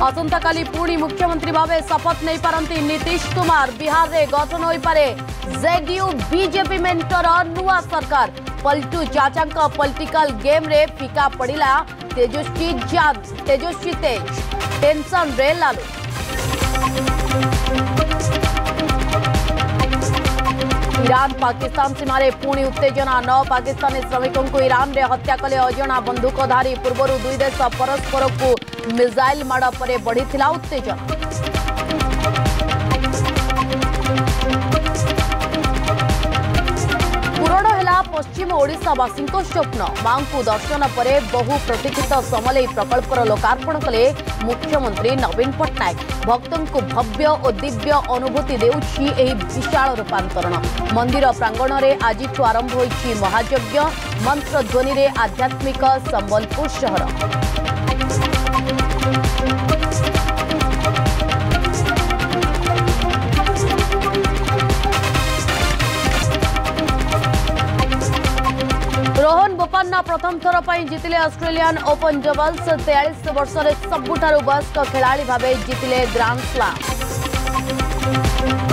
आसंता काली पुणी मुख्यमंत्री भावे शपथ नहीं पारंती नीतीश कुमार। बिहार रे गठन होई पारे जेडीयू बीजेपी मेंटर नुआ सरकार। पलटू चाचा पॉलिटिकल गेम रे फीका पड़िला तेजस्वी तेज टेंशन रे लालू। ईरान पाकिस्तान सीमारे पुणी उत्तेजना। 9 पाकिस्तानी श्रमिकों को ईरान रे हत्या कले अजणा बंदूकधारी। पूर्व दुई देश परस्पर को मिसाइल माड़ पर बढ़ी उत्तेजना। पूरण है पश्चिम ओडिशावासी स्वप्न। मां को दर्शन पर बहु प्रतीक्षित समलेई प्रकल्पर लोकार्पण कले मुख्यमंत्री नवीन पट्टनायक। भक्तों को भव्य और दिव्य अनुभूति देउछि एही विशाल रूपांतरण। मंदिर प्रांगण में आज आरंभ होइछि महायज्ञ। मंत्र ध्वनि रे आध्यात्मिक संबलपुर शहर। रोहन बोपन्ना प्रथम थर पर जितिले ऑस्ट्रेलियन ओपन डबल्स। 43 वर्ष सबुठारु वयस्क खेलाड़ी भावे जितिले ग्रांड स्लाम।